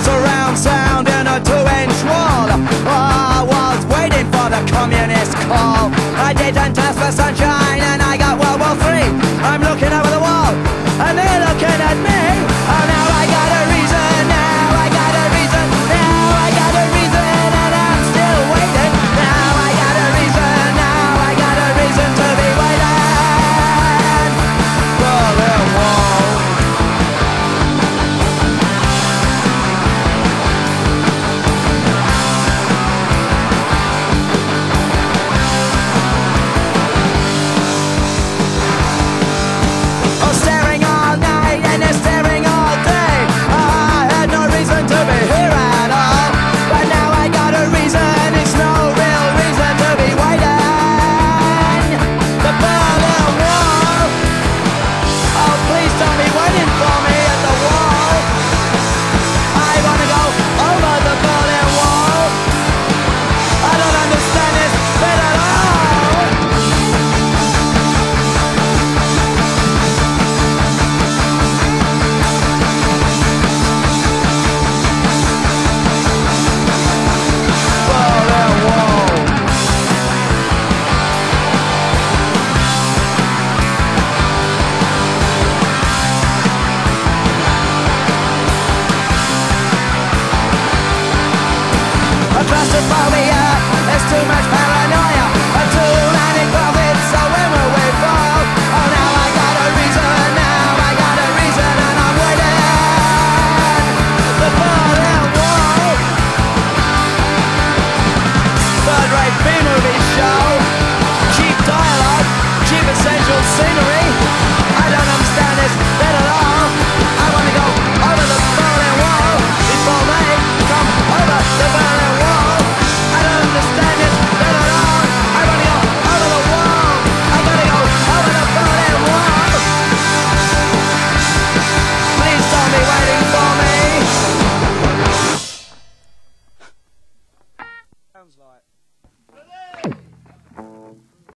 surround sound in a 2-inch wall. I was waiting for the communist call. I didn't ask for sunshine and I got World War III. I'm looking over the wall and they're looking at me. Oh, now I got a reason, now I got a reason, now I got a reason, and I'm still waiting. Now I got a reason, now I got a reason to be waiting. Berlin Wall. Oh, staring all night and they're staring all day. I had no reason to be here at all, but now I got a reason. It's no real reason to be waiting. The Berlin Wall. Oh, please don't be waiting for me at the wall. I wanna go over the Berlin Wall. I don't understand this bit at all. Berlin Wall. A claustrophobia, there's too much power.